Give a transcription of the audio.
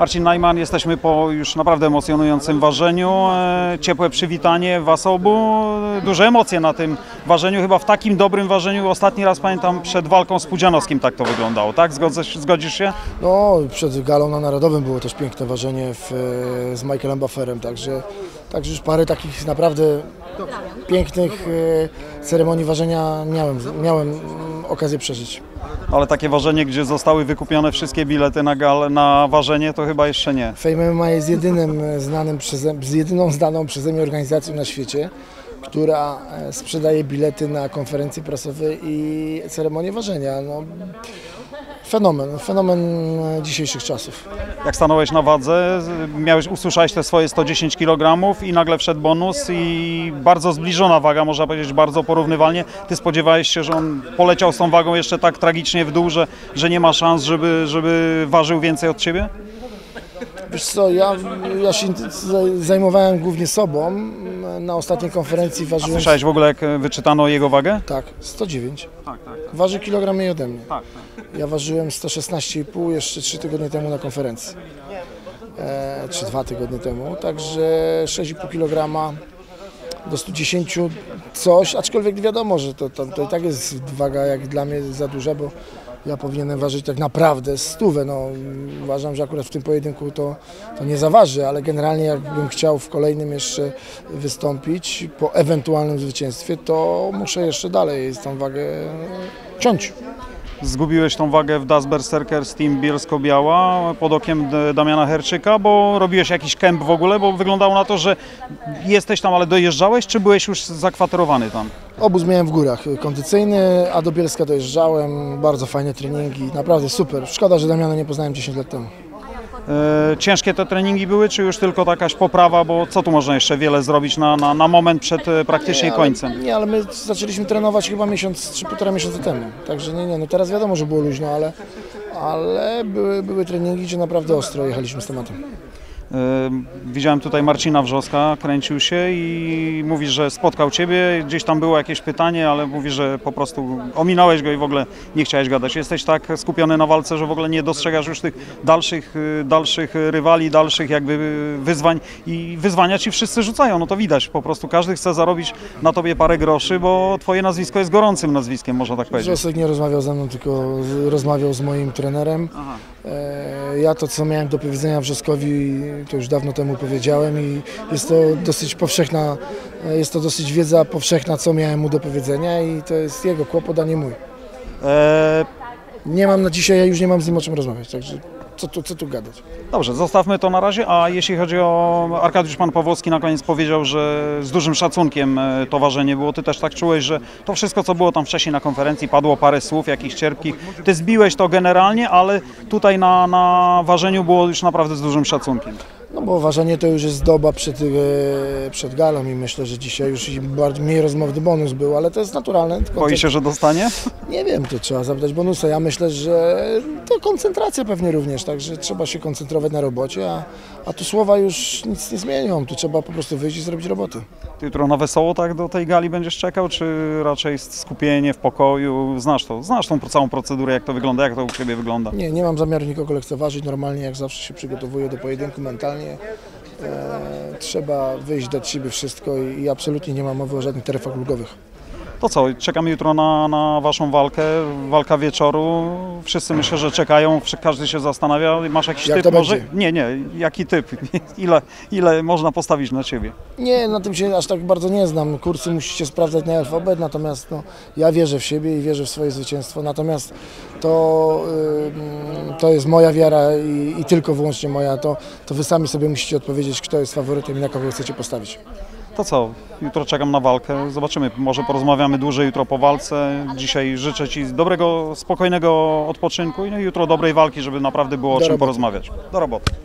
Marcin Najman, jesteśmy po już naprawdę emocjonującym ważeniu. Ciepłe przywitanie Was obu. Duże emocje na tym ważeniu. Chyba w takim dobrym ważeniu ostatni raz pamiętam przed walką z Pudzianowskim tak to wyglądało, tak? Zgodzisz się? No, przed galą na Narodowym było też piękne ważenie z Michaelem Bufferem, także już parę takich naprawdę pięknych ceremonii ważenia miałem okazję przeżyć. Ale takie ważenie, gdzie zostały wykupione wszystkie bilety na ważenie, to chyba jeszcze nie. Fame MMA jest jedyną znaną przeze mnie organizacją na świecie, która sprzedaje bilety na konferencje prasowe i ceremonie ważenia. No, fenomen dzisiejszych czasów. Jak stanąłeś na wadze, usłyszałeś te swoje 110 kg i nagle wszedł bonus i bardzo zbliżona waga, można powiedzieć, bardzo porównywalnie. Ty spodziewałeś się, że on poleciał z tą wagą jeszcze tak tragicznie w dół, że nie ma szans, żeby ważył więcej od Ciebie? Wiesz co, ja się zajmowałem głównie sobą. Na ostatniej konferencji ważyłem... A słyszałeś w ogóle, jak wyczytano jego wagę? Tak, 109. Tak. Waży kilogram mniej ode mnie. Tak. Ja ważyłem 116,5 jeszcze 3 tygodnie temu na konferencji. Czy 2 tygodnie temu, także 6,5 kg do 110 coś, aczkolwiek wiadomo, że to i tak jest waga jak dla mnie za duża, bo ja powinienem ważyć tak naprawdę 100. No, uważam, że akurat w tym pojedynku to nie zaważy, ale generalnie jakbym chciał w kolejnym jeszcze wystąpić po ewentualnym zwycięstwie, to muszę jeszcze dalej tą wagę ciąć. Zgubiłeś tą wagę w Das Berserkers Team Bielsko-Biała pod okiem Damiana Herczyka, bo robiłeś jakiś kemp w ogóle, bo wyglądało na to, że jesteś tam, ale dojeżdżałeś, czy byłeś już zakwaterowany tam? Obóz miałem w górach kondycyjny, a do Bielska dojeżdżałem, bardzo fajne treningi, naprawdę super. Szkoda, że Damiana nie poznałem 10 lat temu. Ciężkie te treningi były, czy już tylko jakaś poprawa, bo co tu można jeszcze wiele zrobić na moment przed praktycznie końcem? Nie, ale my zaczęliśmy trenować chyba miesiąc czy półtora miesiąca temu, także nie, no teraz wiadomo, że było luźno, ale były treningi, gdzie naprawdę ostro jechaliśmy z tematem. Widziałem tutaj Marcina Wrzoska, kręcił się i mówi, że spotkał Ciebie, gdzieś tam było jakieś pytanie, ale mówi, że po prostu ominąłeś go i w ogóle nie chciałeś gadać. Jesteś tak skupiony na walce, że w ogóle nie dostrzegasz już tych dalszych rywali, dalszych jakby wyzwań i wyzwania Ci wszyscy rzucają, no to widać, po prostu każdy chce zarobić na Tobie parę groszy, bo Twoje nazwisko jest gorącym nazwiskiem, można tak powiedzieć. Wrzosek nie rozmawiał ze mną, tylko rozmawiał z moim trenerem. Aha. Ja to, co miałem do powiedzenia Wrzoskowi, to już dawno temu powiedziałem i jest to dosyć powszechna, jest to dosyć wiedza powszechna, co miałem mu do powiedzenia i to jest jego kłopot, a nie mój. Nie mam na dzisiaj, ja już nie mam z nim o czym rozmawiać, także co tu gadać. Dobrze, zostawmy to na razie, a jeśli chodzi o Arkadiusz Pan Pawłowski na koniec powiedział, że z dużym szacunkiem to ważenie było. Ty też tak czułeś, że to wszystko, co było tam wcześniej na konferencji, padło parę słów jakichś cierpkich. Ty zbiłeś to generalnie, ale tutaj na ważeniu było już naprawdę z dużym szacunkiem. No bo ważenie to już jest doba przed galą i myślę, że dzisiaj już mniej rozmowny bonus był, ale to jest naturalne. Boi się, że dostanie? Nie wiem, to trzeba zapytać bonusa. Ja myślę, że to koncentracja pewnie również, także trzeba się koncentrować na robocie, a tu słowa już nic nie zmienią, tu trzeba po prostu wyjść i zrobić robotę. Ty jutro na wesoło tak do tej gali będziesz czekał, czy raczej skupienie w pokoju? Znasz tą całą procedurę, jak to wygląda, jak to u Ciebie wygląda? Nie mam zamiaru nikogo lekceważyć, normalnie jak zawsze się przygotowuję do pojedynku mentalnie. Trzeba wyjść do siebie wszystko i absolutnie nie ma mowy o żadnych terefach ulgowych. To co, czekamy jutro na Waszą walkę, walka wieczoru. Wszyscy myślę, że czekają, każdy się zastanawia. Masz jakiś Jak typ to może? będzie? Nie, jaki typ? Ile można postawić na Ciebie? Nie, na tym się aż tak bardzo nie znam. Kursy musicie sprawdzać na alfabet, natomiast no, ja wierzę w siebie i wierzę w swoje zwycięstwo. Natomiast to jest moja wiara i tylko wyłącznie moja. To Wy sami sobie musicie odpowiedzieć, kto jest faworytem i na kogo chcecie postawić. To co, jutro czekam na walkę, zobaczymy, może porozmawiamy dłużej jutro po walce. Dzisiaj życzę Ci dobrego, spokojnego odpoczynku i jutro dobrej walki, żeby naprawdę było o czym porozmawiać. Do roboty.